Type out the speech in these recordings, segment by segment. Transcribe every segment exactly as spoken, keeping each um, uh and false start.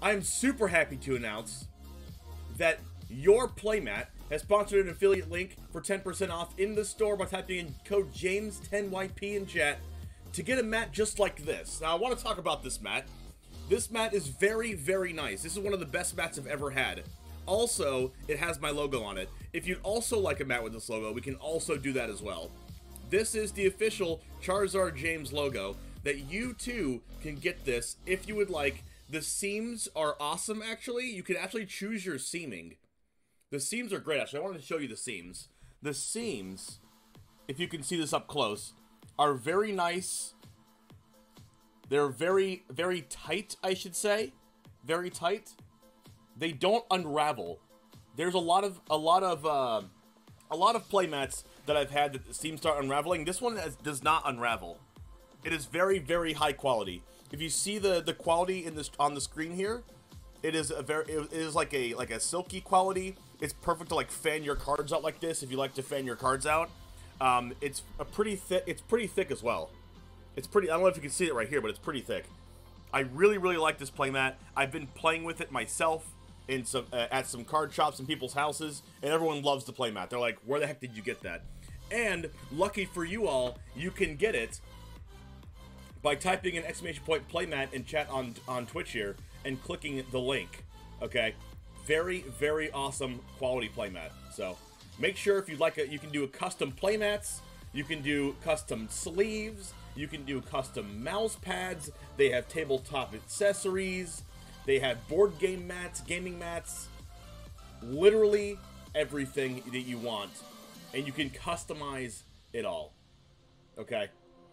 I'm super happy to announce that YourPlaymat has sponsored an affiliate link for ten percent off in the store by typing in code James ten Y P in chat to get a mat just like this. Now, I want to talk about this mat. This mat is very, very nice. This is one of the best mats I've ever had. Also, it has my logo on it. If you'd also like a mat with this logo, we can also do that as well. This is the official Charizard James logo that you too can get this if you would like. The seams are awesome, actually. You can actually choose your seaming. The seams are great, actually. I wanted to show you the seams. The seams, if you can see this up close, are very nice. They're very, very tight, I should say. Very tight. They don't unravel. There's a lot of, a lot of, uh, a lot of playmats that I've had that the seams start unraveling. This one has, does not unravel. It is very, very high quality. If you see the the quality in this on the screen here, it is a very it is like a like a silky quality. It's perfect to like fan your cards out like this if you like to fan your cards out. Um, it's a pretty thick. It's pretty thick as well. It's pretty. I don't know if you can see it right here, but it's pretty thick. I really really like this playmat. I've been playing with it myself in some uh, at some card shops in people's houses, and everyone loves the playmat. They're like, "Where the heck did you get that?" And lucky for you all, you can get it by typing an exclamation point playmat in chat on on Twitch here and clicking the link. Okay, very very awesome quality playmat. So make sure if you'd like it, you can do a custom playmats, you can do custom sleeves, you can do custom mouse pads. They have tabletop accessories, they have board game mats, gaming mats, literally everything that you want, and you can customize it all. Okay.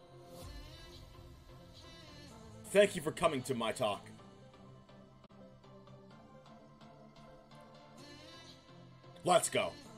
Thank you for coming to my talk. Let's go.